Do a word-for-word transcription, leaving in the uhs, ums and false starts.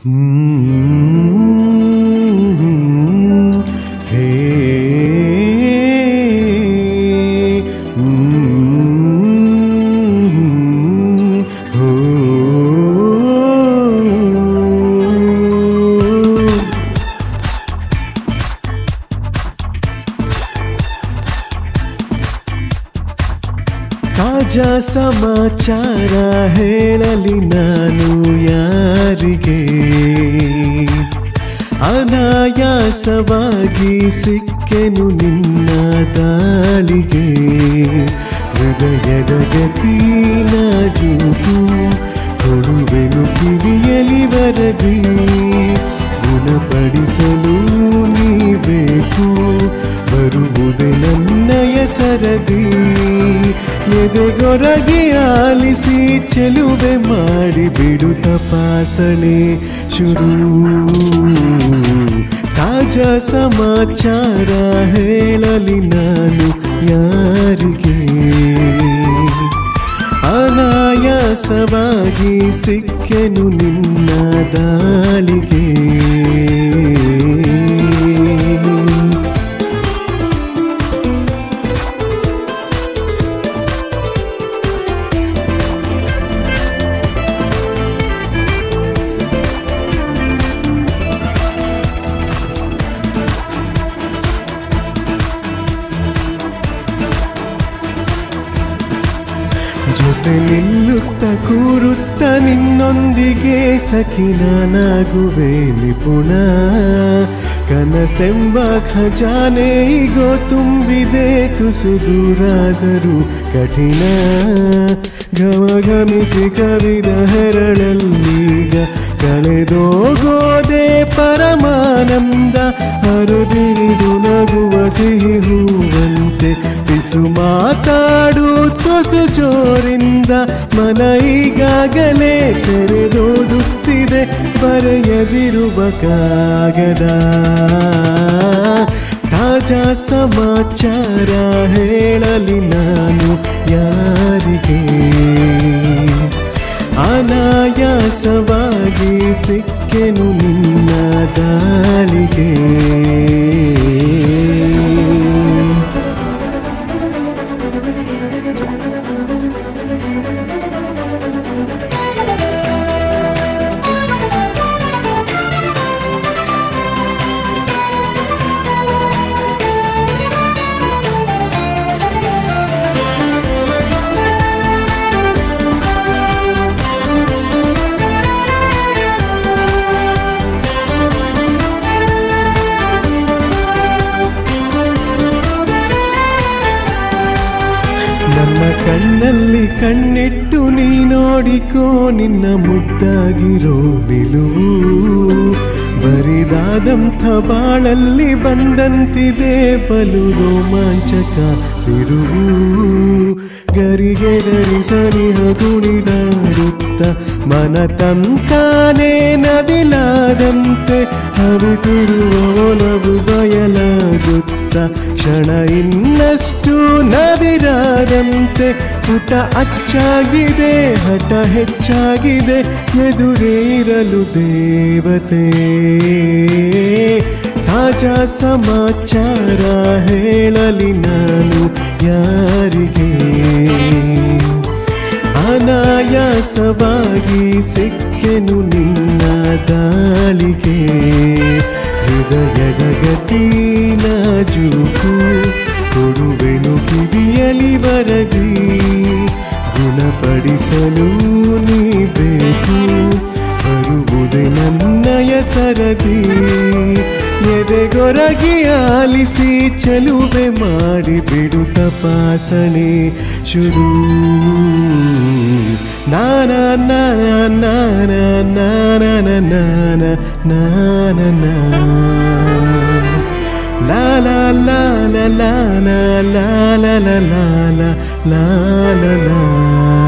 ತಾಜಾ ಸಮಾಚಾರ ಹೇಳಲಿ ನಾನು ಯಾರಿಗೆ, ಅನಾಯಾಸವಾಗಿ ಸಿಕ್ಕೆನು ನಿನ್ನ ದಾಳಿಗೆ. ಹೃದಯದ ಗತಿ ನಾಜೂಕು ಕೊಡುವೆನು ಕಿವಿಯಲಿ ವರದಿ, ಗುಣಪಡಿಸಲು ನೀ ಬೇಕು ಬರುವುದೇ ನನ್ನಯ ಸರದಿ. ಎದೆಗೊರಗಿ ಆಲಿಸಿ ಚೆಲುವೆ ಮಾಡಿ ಬಿಡು ತಪಾಸಣೆ ಶುರು. ತಾಜಾ ಸಮಾಚಾರ ಹೇಳಲಿ ನಾನು ಯಾರಿಗೆ, ಅನಾಯಾಸವಾಗಿ ಸಿಕ್ಕೆನು ನಿನ್ನ ದಾಳಿಗೆ. ಜೊತೆ ನಿಲ್ಲುತ್ತ ಕೂರುತ್ತ ನಿನ್ನೊಂದಿಗೆ ಸಖಿ ನಾನಾಗುವೆ ನಿಪುಣ. ಕನಸೆಂಬ ಖಜಾನೆ ಈಗೋ ತುಂಬಿದೆ ತುಸು ದೂರಾದರೂ ಕಠಿಣ. ಘಮಘಮಿಸಿ ಕವಿದ ಹೆರಳಲ್ಲೀಗ ಕಳೆದೋಗೋದೆ ಪರಮಾನಂದ. ಹರಿದಿರಿದು ನಗುವ ಸಿಹಿ ಹೂವಂತೆ ಬಿಸು ಮಾತಾಡು ತುಸು ಜೋರಿಂದ. ಮನ ಈಗಾಗಲೇ ತೆರೆದೋಡುತ್ತಿದೆ ಬರೆಯದಿರುವ ಕಾಗದ. ತಾಜಾ ಸಮಾಚಾರ ಹೇಳಲಿ ನಾನು ಯಾರಿಗೆ, ಅನಾಯಾಸವಾಗಿ ಸಿಕ್ಕೆನು ನಿನ್ನ ದಾಳಿಗೆ. ನನ್ನ ಕಣ್ಣಲ್ಲಿ ಕಣ್ಣಿಟ್ಟು ನೀ ನೋಡಿಕೋ ನಿನ್ನ ಮುದ್ದಾಗಿರೋ ನಿಲುವು. ಬರಿದಾದಂಥ ಬಾಳಲ್ಲಿ ಬಂದಂತಿದೆ ಬಲು ರೋಮಾಂಚಕ ತಿರುವು. ಗರಿಗೆ ಗರಿ ಸರಿಹ ಕುಣಿದಾಡುತ್ತ ಮನ ತಂತಾನೆ ನವಿಲಾದಂತೆ ಹರಿತಿರುವ ಒಲವು ಬಯಲಾಗುತ್ತ ಕ್ಷಣ ಇನ್ನಷ್ಟು ನವಿರಾದಂತೆ. ಪುಟ ಅಚ್ಚಾಗಿದೆ ಹಠ ಹೆಚ್ಚಾಗಿದೆ ಎದುರೇರಲು ದೇವತೆ. ತಾಜಾ ಸಮಾಚಾರ ಹೇಳಲಿ ನಾನು ಯಾರಿಗೆ, ಅನಾಯಾಸವಾಗಿ ಸಿಕ್ಕೆನು ನಿನ್ನ ದಾಳಿಗೆ. ಹೃದಯದ ಗತಿ ನಾಜೂಕು ಕೊಡುವೆನು ಕಿವಿಯಲಿ ವರದಿ, ಗುಣಪಡಿಸಲು ನೀ ಬೇಕು ಬರುವುದೇ ನನ್ನಯ ಸರದಿ. ಎದೆಗೊರಗಿ ಆಲಿಸಿ ಚೆಲುವೆ ಮಾಡಿ ಬಿಡು ತಪಾಸಣೆ ಶುರು. ನಾನ ನಾನ ನಾನ ನಾನ ನಾನ ನಾನ ಲಾ ಲಾ ಲಾ ಲಾ ಲಾ ಲಾ ಲಾ ಲಾ ಲಾ ಲಾ ಲಾ ಲಾ.